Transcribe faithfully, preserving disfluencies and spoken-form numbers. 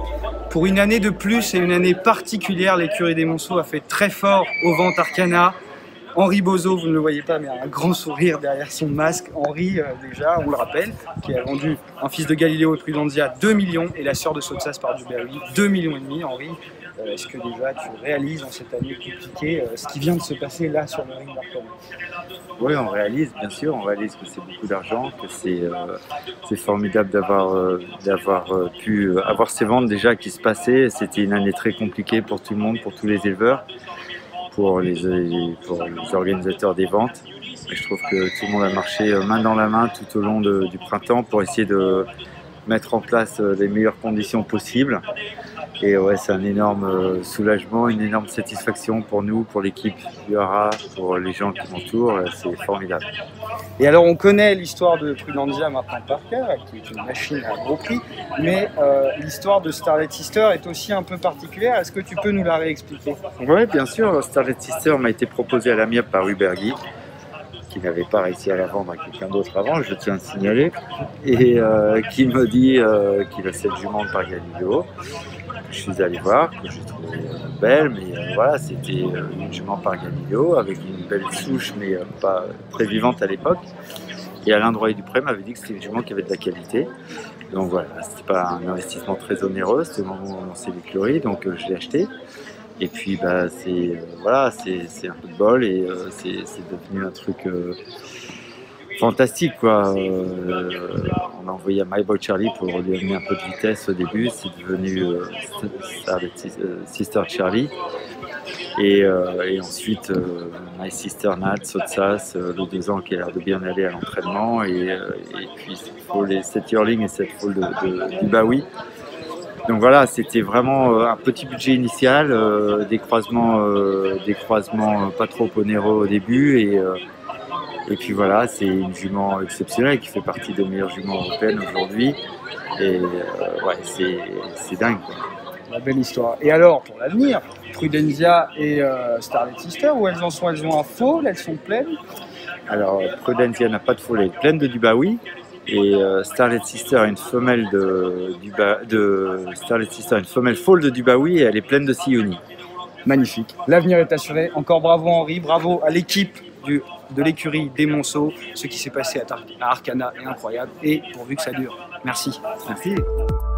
Pour une année de plus et une année particulière, l'écurie des Monceaux a fait très fort aux ventes Arcana. Henri Bozo, vous ne le voyez pas, mais a un grand sourire derrière son masque. Henri, euh, déjà, on le rappelle, qui a vendu un fils de Galileo et Prudentia deux millions et la sœur de Sotsas par Duberry deux millions et demi. Henri, euh, est-ce que déjà tu réalises en cette année compliquée euh, ce qui vient de se passer là sur le ring d'Arcana? Oui, on réalise, bien sûr, on réalise que c'est beaucoup d'argent, que c'est euh, formidable d'avoir euh, d'avoir euh, pu euh, avoir ces ventes déjà qui se passaient. C'était une année très compliquée pour tout le monde, pour tous les éleveurs, pour les, pour les organisateurs des ventes. Et je trouve que tout le monde a marché main dans la main tout au long de, du printemps pour essayer de mettre en place les meilleures conditions possibles. Et ouais, c'est un énorme soulagement, une énorme satisfaction pour nous, pour l'équipe du Hara, pour les gens qui m'entourent, c'est formidable. Et alors on connaît l'histoire de Prudentia Martin Parker, qui est une machine à gros prix, mais euh, l'histoire de Starlet Sister est aussi un peu particulière. Est-ce que tu peux nous la réexpliquer? Oui, bien sûr. Starlet Sister m'a été proposée à l'amiable par Ubergui, qui n'avait pas réussi à la vendre à quelqu'un d'autre avant, je tiens à le signaler, et euh, qui me dit euh, qu'il a cette jument par Galileo. Je suis allé voir, que j'ai trouvé euh, belle, mais euh, voilà, c'était euh, une jument par Galileo, avec une belle souche, mais euh, pas très vivante à l'époque. Et Alain Droyer-Dupré m'avait dit que c'était une jument qui avait de la qualité. Donc voilà, c'était pas un investissement très onéreux, c'était le moment où on lançait l'écurie, donc euh, je l'ai acheté. Et puis bah, c'est euh, voilà, c'est un peu de bol et euh, c'est devenu un truc euh, fantastique quoi. Euh, on a envoyé à My Boy Charlie pour lui amener un peu de vitesse au début, c'est devenu euh, Sister Charlie. Et, euh, et ensuite euh, My Sister Nat, Sotsas, euh, le deux ans qui a l'air de bien aller à l'entraînement. Et, euh, et puis cette foal, cette yearling et cette foal de, de, du Baoui. Donc voilà, c'était vraiment un petit budget initial, euh, des croisements, euh, des croisements pas trop onéreux au début. Et, euh, et puis voilà, c'est une jument exceptionnelle qui fait partie des meilleures juments européennes aujourd'hui. Et euh, ouais, c'est dingue quoi. La belle histoire. Et alors, pour l'avenir, Prudentia et euh, Starlet Sister, où elles en sont? Elles ont un foal, elles sont pleines? Alors, Prudentia n'a pas de foal, elle est pleine de Dubaoui. Et euh, Starlet Sister a une femelle de, Duba, de Starlet Sister a une femelle foal de Dubaoui et elle est pleine de Sioni. Magnifique. L'avenir est assuré. Encore bravo Henri, bravo à l'équipe de l'écurie des Monceaux. Ce qui s'est passé à, à Arcana est incroyable et pourvu que ça dure. Merci. Merci.